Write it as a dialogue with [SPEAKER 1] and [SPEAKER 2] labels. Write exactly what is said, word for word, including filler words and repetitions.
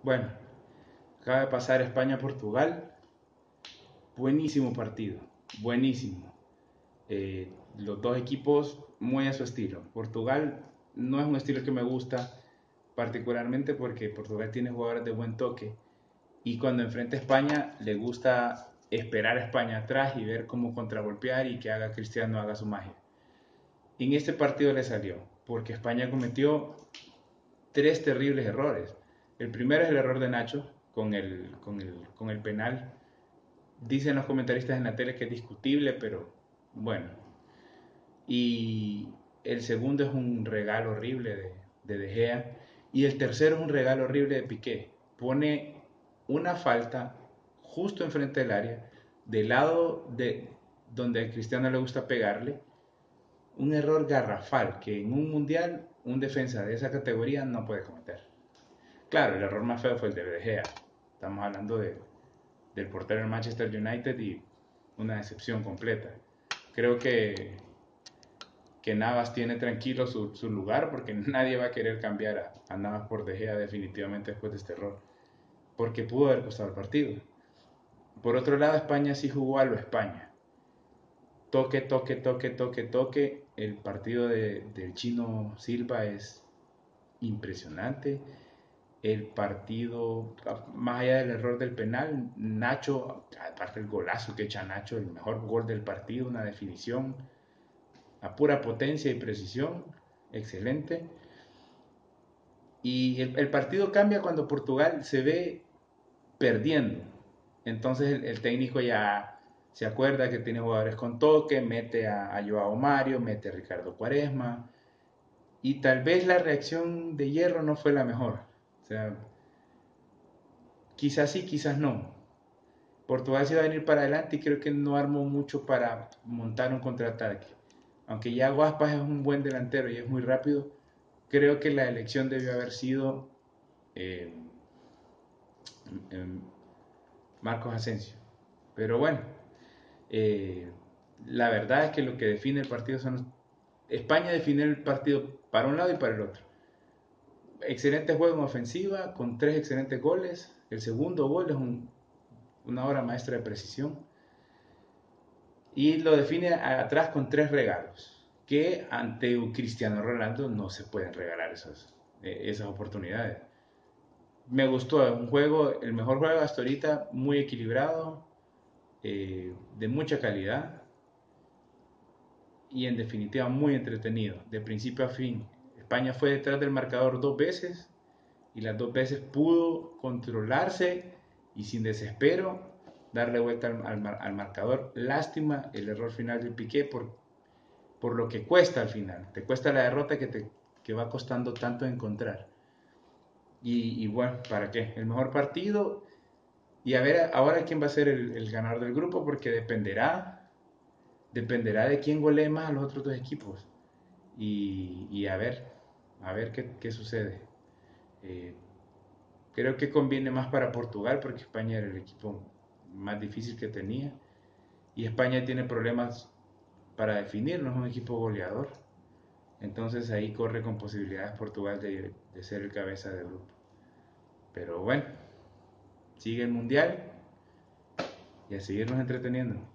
[SPEAKER 1] Bueno, acaba de pasar España-Portugal. Buenísimo partido, buenísimo. Eh, los dos equipos muy a su estilo. Portugal no es un estilo que me gusta particularmente porque Portugal tiene jugadores de buen toque y cuando enfrenta a España le gusta esperar a España atrás y ver cómo contragolpear y que haga Cristiano haga su magia. En este partido le salió porque España cometió tres terribles errores. El primero es el error de Nacho con el, con el, con el penal. Dicen los comentaristas en la tele que es discutible, pero bueno. Y el segundo es un regalo horrible de, de De Gea. Y el tercero es un regalo horrible de Piqué. Pone una falta justo enfrente del área, del lado de donde a Cristiano le gusta pegarle. Un error garrafal que en un mundial un defensa de esa categoría no puede cometer. Claro, el error más feo fue el de De Gea. Estamos hablando de, del portero del Manchester United y una decepción completa. Creo que, que Navas tiene tranquilo su, su lugar porque nadie va a querer cambiar a, a Navas por De Gea definitivamente después de este error. Porque pudo haber costado el partido. Por otro lado, España sí jugó a lo España. Toque, toque, toque, toque, toque. El partido de, del chino Silva es impresionante. El partido, más allá del error del penal, Nacho, aparte del golazo que echa Nacho, el mejor gol del partido, una definición a pura potencia y precisión, excelente. Y el, el partido cambia cuando Portugal se ve perdiendo. Entonces el, el técnico ya se acuerda que tiene jugadores con toque, mete a, a Joao Mario, mete a Ricardo Quaresma. Y tal vez la reacción de Hierro no fue la mejor. O sea, quizás sí, quizás no. Portugal se va a venir para adelante y creo que no armó mucho para montar un contraataque. Aunque ya Guaspas es un buen delantero y es muy rápido, creo que la elección debió haber sido eh, eh, Marcos Asensio. Pero bueno, eh, la verdad es que lo que define el partido son... España define el partido para un lado y para el otro. Excelente juego en ofensiva, con tres excelentes goles. El segundo gol es un, una obra maestra de precisión. Y lo define atrás con tres regalos, que ante un Cristiano Ronaldo no se pueden regalar esas, esas oportunidades. Me gustó, un juego, el mejor juego hasta ahorita, muy equilibrado, eh, de mucha calidad y en definitiva muy entretenido, de principio a fin. España fue detrás del marcador dos veces y las dos veces pudo controlarse y sin desespero darle vuelta al, al, al marcador. Lástima el error final del Piqué por, por lo que cuesta al final. Te cuesta la derrota que, te, que va costando tanto encontrar. Y, y bueno, ¿para qué? El mejor partido y a ver ahora quién va a ser el, el ganador del grupo porque dependerá, dependerá de quién golee más a los otros dos equipos. Y, y a ver, a ver qué, qué sucede. Eh, Creo que conviene más para Portugal porque España era el equipo más difícil que tenía. Y España tiene problemas para definir, no es un equipo goleador. Entonces ahí corre con posibilidades Portugal de, de ser el cabeza del grupo. Pero bueno, sigue el mundial y a seguirnos entreteniendo.